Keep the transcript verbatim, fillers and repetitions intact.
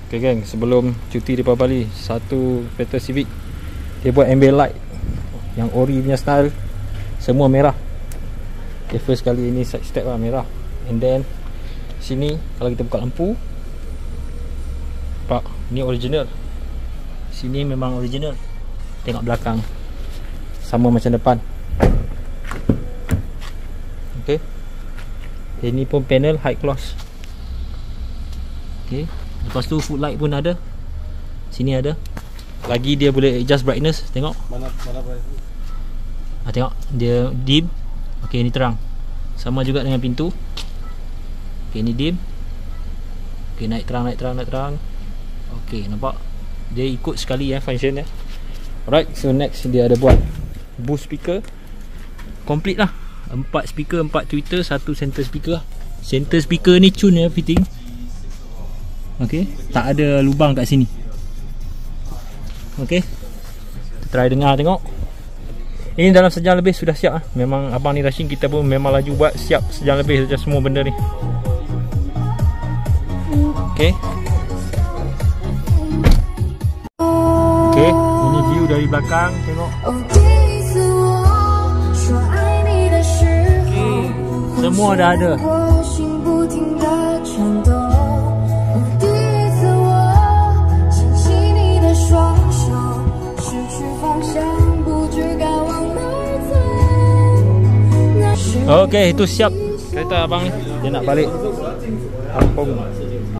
Okay geng, sebelum cuti di Bali, satu kereta Civic dia buat ambient light yang ori punya style, semua merah. Okay, first kali ini side step lah merah. And then sini kalau kita buka lampu, nampak ni original. Sini memang original. Tengok belakang sama macam depan. Okay, ini pun panel high gloss. Okay, lepas tu foot light pun ada. Sini ada. Lagi dia boleh adjust brightness. Tengok. Mana mana bright? Ah, tengok dia dim. Okey, ni terang. Sama juga dengan pintu. Okey, ni dim. Okey, naik terang, naik terang, naik terang. Okey, nampak? Dia ikut sekali ya function dia. Alright, so next dia ada buat boost speaker. Complete lah. Empat speaker, empat tweeter, satu center speaker. Center speaker ni cun ya fitting. Okey, tak ada lubang kat sini. Okey, kita try dengar tengok. Ini dalam sejam lebih sudah siap lah. Memang abang ni rushing, kita pun memang laju buat. Siap sejam lebih saja semua benda ni. Okey. Okey, ini view dari belakang. Tengok. Okey, semua dah ada. Okey, itu siap kereta abang ni. Dia nak balik kampung.